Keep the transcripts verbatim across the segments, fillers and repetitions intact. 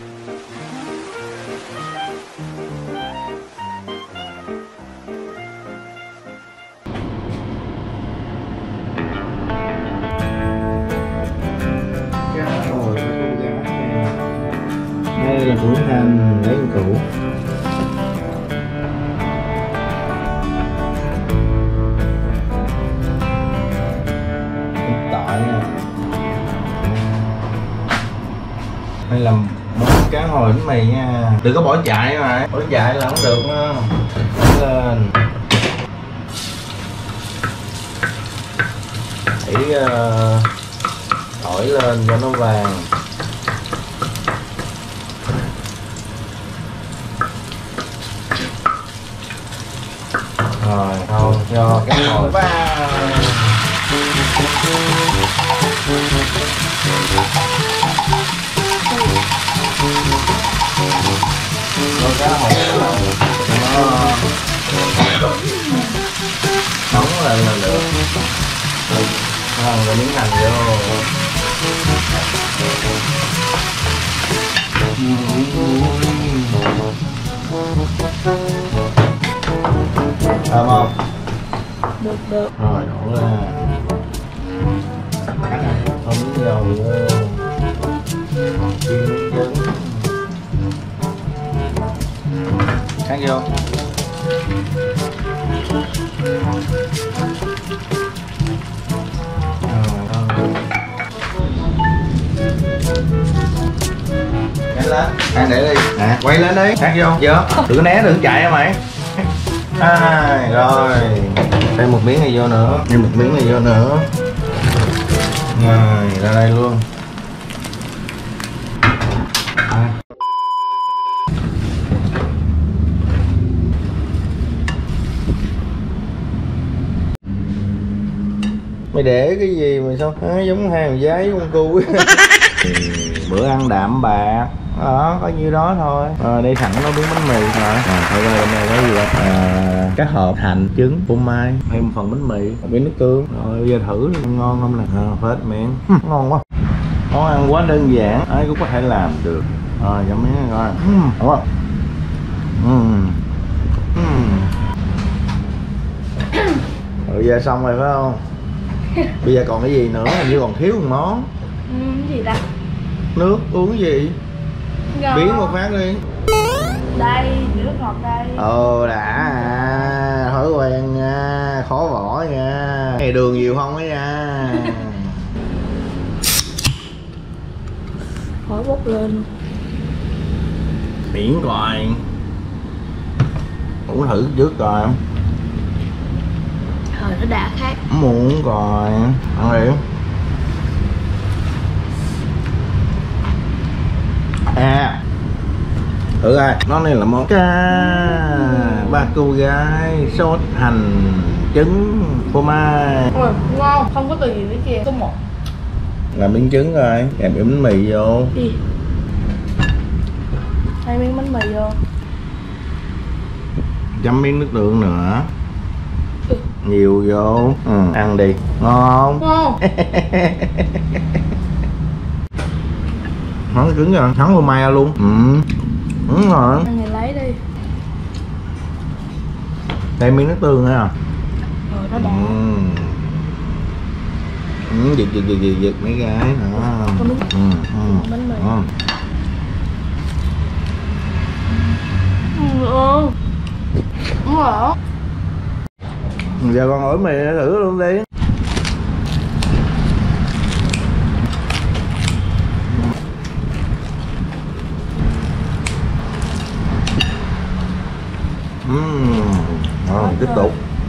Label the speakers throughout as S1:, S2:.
S1: Đây là củ hành, lấy củ. Tỏi nè. Đây là món cá hồi bánh mì nha. Đừng có bỏ chạy mà, bỏ chạy là không được nha. Lên. Để uh, tỏi lên cho nó vàng. Rồi thôi cho cá hồi vào. Cho cá hồi vào nó nóng lên là được. Rồi rồi miếng hành vô. Thơm không?
S2: Được được.
S1: Rồi đổ ra. Không miếng dầu vô. Chiên miếng trứng. Cắt vô. Nhanh lên. Ăn để đi. Nè, quay lên đi. Cắt vô. Chưa? Đừng có né, đừng chạy nha mày. À, rồi thêm một miếng này vô nữa, thêm một miếng này vô nữa, rồi ra đây luôn. À. Mày để cái gì mà sao à, giống hàng giấy con cu. Bữa ăn đạm bạc đó, có nhiêu đó thôi. À, đây sẵn nó miếng bánh mì rồi. À, thôi đây này có gì đó à, cá hộp, hành, trứng, phô mai, thêm một phần bánh mì, một miếng nước tương. Rồi bây giờ thử đi, ngon không nè. À, phết miệng. Ngon quá. Món ăn quá đơn giản, ai cũng có thể làm được. Rồi cho miếng coi. Đúng không? Uhm. Uhm. Rồi bây giờ xong rồi phải không? Bây giờ còn cái gì nữa? Hình như còn thiếu một món.
S2: Ừ, cái gì ta?
S1: Nước uống gì? Ngọt. Biến một phát đi.
S2: Đây, nước ngọt đây.
S1: Ồ đã à, thói quen nha, khó bỏ nha. Này đường nhiều không á nha.
S2: Khói bốc lên.
S1: Miễn coi. Uống thử trước coi.
S2: Thời nó đã khác.
S1: Muốn coi. Ăn đi. À thử coi, nó này là món cá ba cô gái sốt hành trứng phô mai.
S2: Ôi ngon, không có từ gì nữa kìa. Số một
S1: làm miếng trứng rồi kèm miếng bánh mì vô.
S2: đi hai miếng bánh mì vô,
S1: chấm miếng nước tương nữa. Ừ. Nhiều vô. Ừ, ăn đi. Ngon không?
S2: Ngon.
S1: Món trứng rồi, thắng phô mai luôn. Ừ. Đúng rồi.
S2: Anh này lấy đi.
S1: Đây miếng nước tương nữa à.
S2: Rồi nó đã.
S1: Ừ. Ừ, giật giật giật giật giật mấy cái nữa.
S2: Có đúng.
S1: Ừ, ừ.
S2: Bánh mì.
S1: Ừ.
S2: Ừ. Đúng rồi.
S1: Giờ con ổi mì thử luôn đi. Uhm. Rồi, tiếp tục.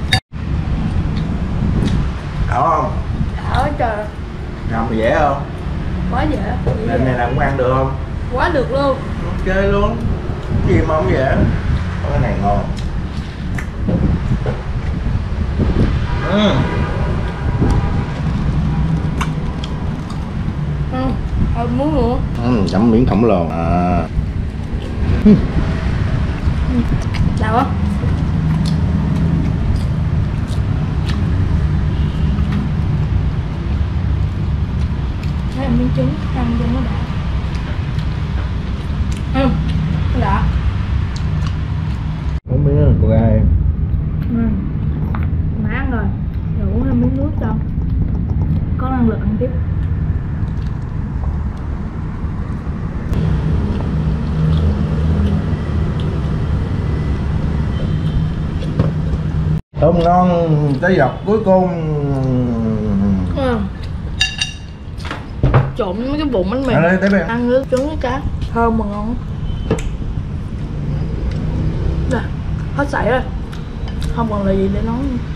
S1: Đảo không?
S2: Đảo trời.
S1: Làm thì dễ không?
S2: Quá dễ.
S1: Lần này là cũng ăn được không?
S2: Quá được luôn.
S1: Ok luôn. Cái gì mà không dễ. Cái này ngon. Ừ.
S2: Ừ. Thôi muốn nữa.
S1: Ừ, chấm miếng khổng lồ. À. Ừ.
S2: Đau không? Lấy miếng trứng ăn cho nó đã. Ừ. Dạ.
S1: Không biết là cô gái.
S2: Ừ. Má ăn rồi. Rồi uống thêm miếng nước cho có năng lực ăn tiếp.
S1: Tôm ngon tới dọc cuối cùng.
S2: Ừ. Trộn mấy cái bụng bánh mì.
S1: Ở đây tới bây.
S2: Ăn nước trứng với cá. Thơm mà ngon. Rồi, hết sảy rồi. Không còn là gì để nói nữa.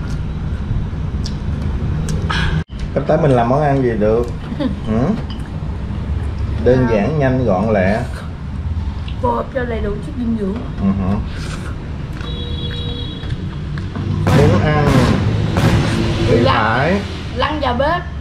S1: Sắp tới mình làm món ăn gì được. Ừ. Đơn giản, nhanh, gọn, lẹ.
S2: Phù hợp cho đầy đủ chất dinh dưỡng.
S1: Ừ. Muốn ăn thì
S2: Lăn.
S1: phải
S2: Lăn vào bếp.